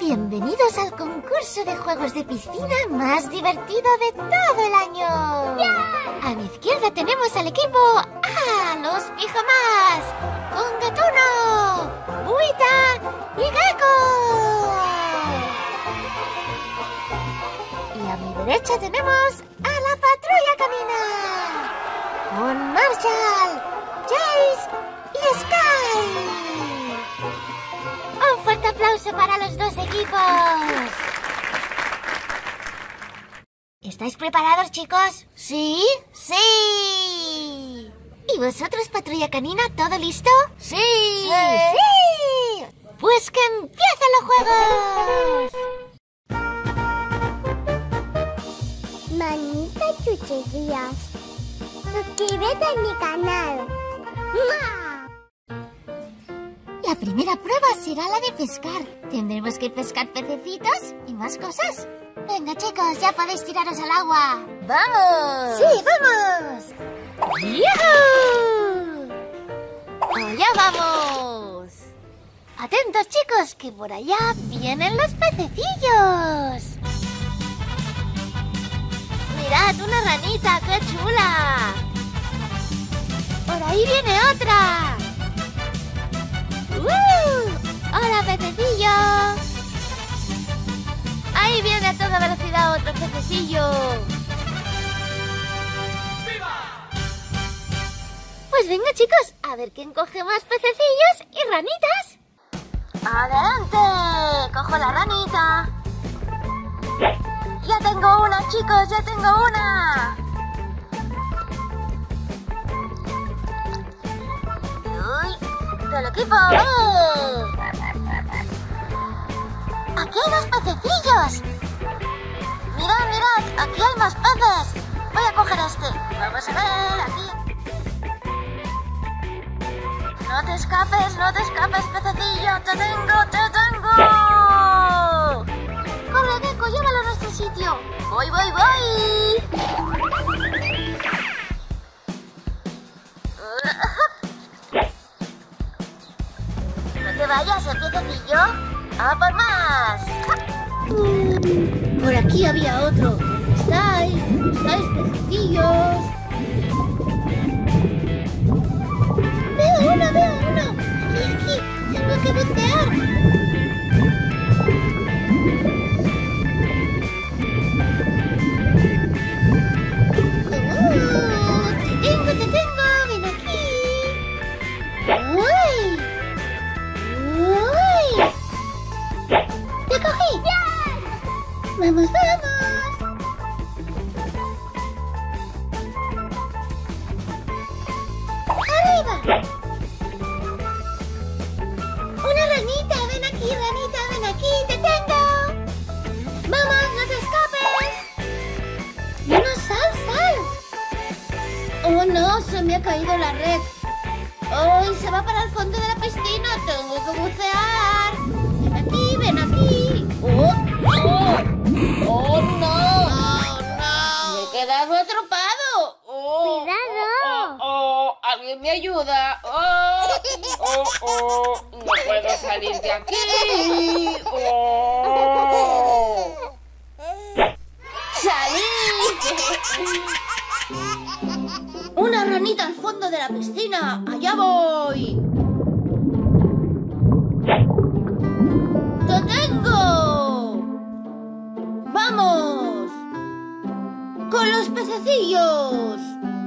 Bienvenidos al concurso de juegos de piscina más divertido de todo el año. ¡Yeah! A mi izquierda tenemos al equipo A, los pijamas, con Gatuno, Buita y Gecko. Y a mi derecha tenemos a la patrulla canina, con Marshall, Jace y Sky. Un fuerte aplauso para los dos equipos. ¿Estáis preparados, chicos? ¿Sí? ¡Sí! ¿Y vosotros, patrulla canina, todo listo? ¡Sí! ¡Sí! ¡Pues que empiecen los juegos! Manita chucherías, suscríbete a mi canal. ¡Mua! La primera prueba será la de pescar. Tendremos que pescar pececitos y más cosas. Venga, chicos, ya podéis tiraros al agua. ¡Vamos! ¡Sí, vamos! ¡Yuhu! ¡Allá vamos! Atentos, chicos, que por allá vienen los pececillos. ¡Mirad, una ranita! ¡Qué chula! ¡Por ahí viene otra! ¡Hola, pececillo! Ahí viene a toda velocidad otro pececillo. ¡Viva! Pues venga, chicos, a ver quién coge más pececillos y ranitas. ¡Adelante! Cojo la ranita. ¡Ya tengo una, chicos! ¡Ya tengo una! ¡Del equipo! ¡Aquí hay más pececillos! ¡Mirad, mirad! ¡Aquí hay más peces! Voy a coger este. Vamos a ver, aquí. No te escapes, pececillo. ¡Te tengo, te tengo! ¡Corre, Gecko! ¡Llévalo a nuestro sitio! ¡Voy, voy, voy! ¡No te vayas, pececillo! ¡A por más! Por aquí había otro. ¿Estáis? Pececillos? Veo uno. Aquí. Tengo que bucear. Te tengo. Ven aquí. ¡Uy! ¡Te cogí! ¡Bien! ¡Vamos! ¡Arriba! ¡Una ranita! ¡Ven aquí! ¡Te tengo! ¡Vamos, no te escapes! ¡No, sal! ¡Oh, no! Se me ha caído la red. ¡Oh, se va para el fondo de la piscina! ¡Tengo que bucear! ¡Ven aquí! ¡Oh, no! ¡Me he quedado atrapado! ¡Cuidado! ¡Alguien me ayuda! ¡No puedo salir de aquí! ¡Salí! ¡Una ranita al fondo de la piscina! ¡Allá voy! ¡Te tengo! ¡Vamos! ¡Con los pececillos!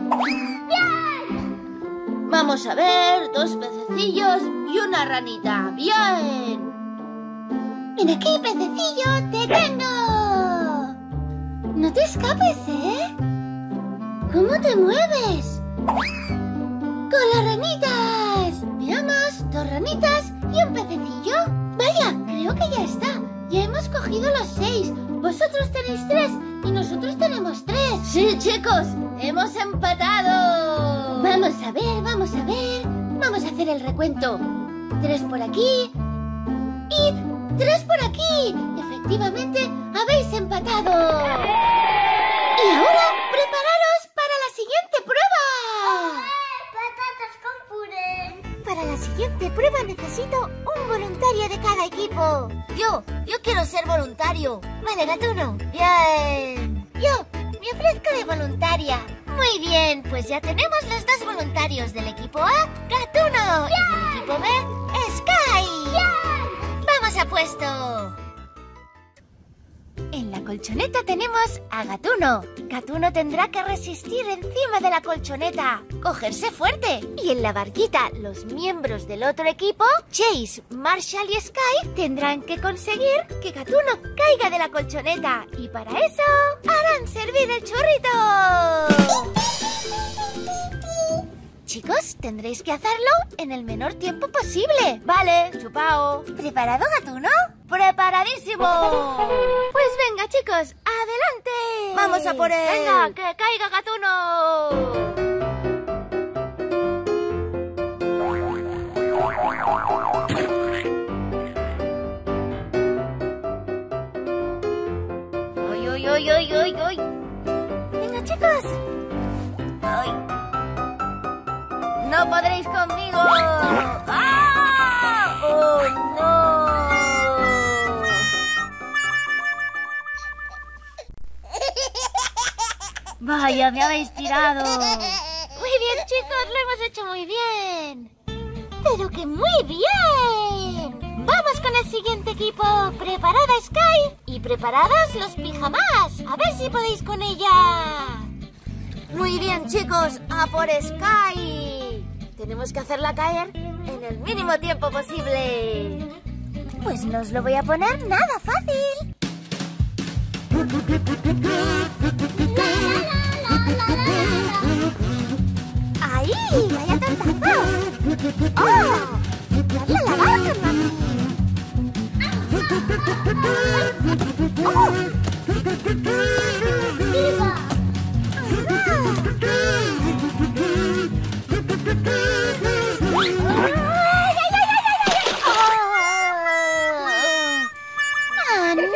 ¡Bien! Vamos a ver, 2 pececillos y una ranita. ¡Bien! ¡Ven aquí, pececillo! ¡Te tengo! No te escapes, ¿eh? ¿Cómo te mueves? ¡Con las ranitas! Veamos, 2 ranitas y un pececillo. Vaya, creo que ya está. Ya hemos cogido los 6. Vosotros tenéis 3 y nosotros tenemos 3. Sí, chicos, hemos empatado. Vamos a ver. Vamos a hacer el recuento. 3 por aquí y 3 por aquí. Efectivamente, habéis empatado. Y ahora, prepararos para la siguiente prueba. ¡Patatas con puré! Para la siguiente prueba necesito un voluntario. voluntario de cada equipo. Yo quiero ser voluntario. Vale, Gatuno. Bien. Yo me ofrezco de voluntaria. Muy bien, pues ya tenemos los dos voluntarios. Del equipo A, Gatuno. Y del equipo B, Sky. ¡Vamos a puesto! En la colchoneta tenemos a Gatuno. Gatuno tendrá que resistir encima de la colchoneta, cogerse fuerte. Y en la barquita, los miembros del otro equipo, Chase, Marshall y Sky, tendrán que conseguir que Gatuno caiga de la colchoneta. Y para eso, harán servir el churrito. Chicos, tendréis que hacerlo en el menor tiempo posible. Vale, chupao. ¿Preparado, Gatuno? ¡Preparadísimo! Pues venga, chicos, ¡adelante! ¡Vamos a por él! ¡Venga, que caiga Gatuno! ¡Ay, ay, ay, ay, ay, ay! ¡Venga, chicos! ¡Ay! ¡No podréis conmigo! ¡Ah! ¡Oh, no! Vaya, me habéis tirado. Muy bien, chicos, lo hemos hecho muy bien. Pero que muy bien. Vamos con el siguiente equipo. ¿Preparada, Sky? Y preparados los pijamas. A ver si podéis con ella. Muy bien, chicos, a por Sky. Tenemos que hacerla caer en el mínimo tiempo posible. Pues no os lo voy a poner nada fácil. ¡Ahí! ¡Vaya tontazo! ¡Oh! ¡Dale a la barca, mami! ¡Oh! ¡Viva! ¡Ah, no!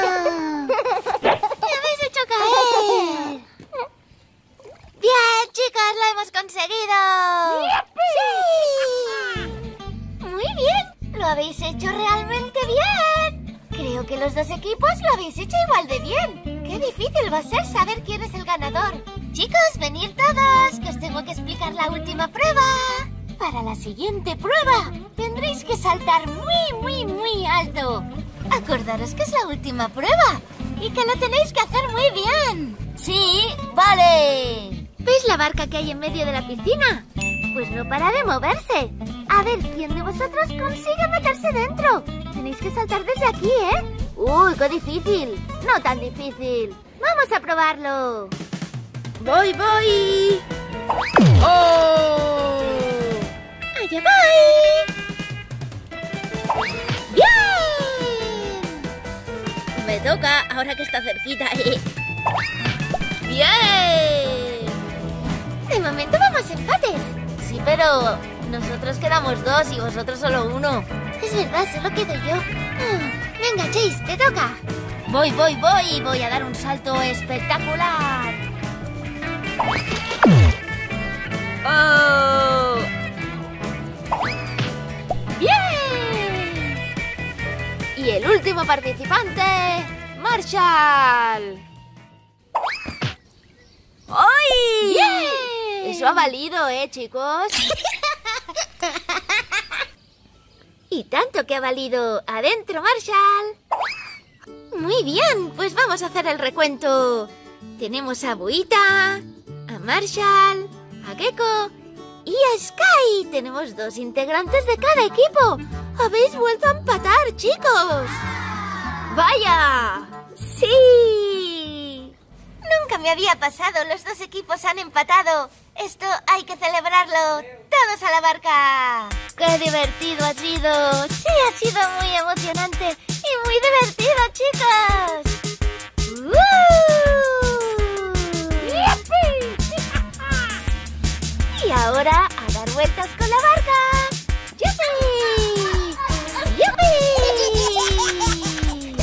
¡Me habéis hecho caer! ¡Bien, chicos! ¡Lo hemos conseguido! ¡Sí! ¡Muy bien! ¡Lo habéis hecho realmente bien! Creo que los dos equipos lo habéis hecho igual de bien. ¡Qué difícil va a ser saber quién es el ganador! Chicos, venid todos, que os tengo que explicar la última prueba. Para la siguiente prueba, tendréis que saltar muy, muy, muy alto. Acordaros que es la última prueba y que lo tenéis que hacer muy bien. Sí, vale. ¿Veis la barca que hay en medio de la piscina? Pues no para de moverse. A ver quién de vosotros consigue meterse dentro. Tenéis que saltar desde aquí, ¿eh? ¡Uy, qué difícil! No tan difícil. Vamos a probarlo. ¡Voy, voy! ¡Oh! ¡Allá voy! ¡Bien! Me toca, ahora que está cerquita. ¡Bien! De momento vamos empates. Sí, pero nosotros quedamos dos y vosotros solo uno. Es verdad, solo quedo yo. Venga, Chase, te toca. Voy, voy, voy. Voy a dar un salto espectacular. ¡Oh! ¡Bien! Y el último participante, Marshall. ¡Ay! ¡Bien! Eso ha valido, chicos. Y tanto que ha valido. ¡Adentro, Marshall! Muy bien, pues vamos a hacer el recuento. Tenemos a Buita, a Marshall, a Gecko y a Sky. Tenemos dos integrantes de cada equipo. Habéis vuelto a empatar, chicos. ¡Vaya! ¡Sí! Nunca me había pasado. Los dos equipos han empatado. Esto hay que celebrarlo. ¡Todos a la barca! ¡Qué divertido ha sido! Sí, ha sido muy emocionante y muy divertido, chicos. Y ahora a dar vueltas con la barca. ¡Yupi! ¡Yupi!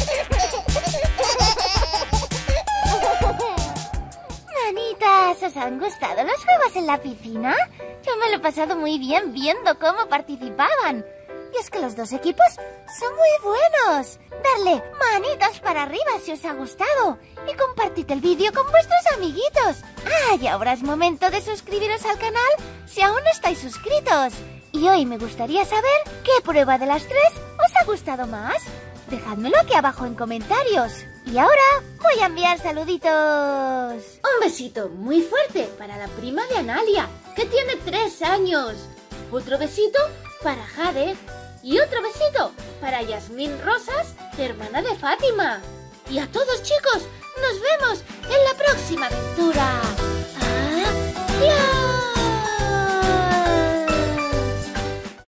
Manitas, ¿os han gustado los juegos en la piscina? Yo me lo he pasado muy bien viendo cómo participaban. Y es que los dos equipos son muy buenos. Darle manitas para arriba si os ha gustado y compartid el vídeo con vuestros amiguitos. Ah, y ahora es momento de suscribiros al canal si aún no estáis suscritos. Y hoy me gustaría saber qué prueba de las 3 os ha gustado más. Dejádmelo aquí abajo en comentarios. Y ahora voy a enviar saluditos. Un besito muy fuerte para la prima de Analia, que tiene 3 años. Otro besito para Jade. Y otro besito para Yasmín Rosas, hermana de Fátima. Y a todos, chicos, nos vemos en la próxima aventura. ¡Adiós!